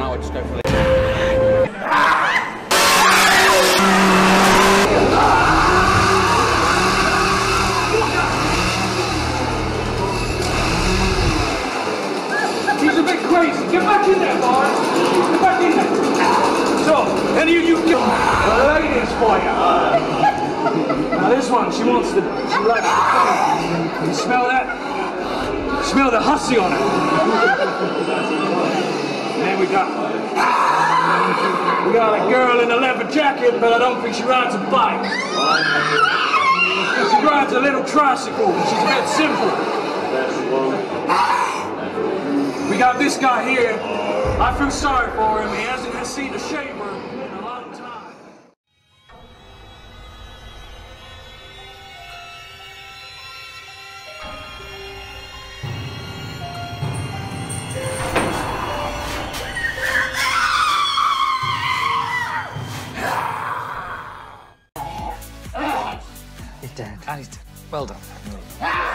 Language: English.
now, I just don't feel it. He's a bit crazy. Get back in there, boys. Get back in there. So, any of you kill the ladies for you. Now this one, she likes the you smell that? Smell the hussy on it. And then we got a girl in a leather jacket, but I don't think she rides a bike. She rides a little tricycle. She's a bit simple. We got this guy here. I feel sorry for him. He hasn't seen a shaver in a long time. He's dead. And he's dead. Well done.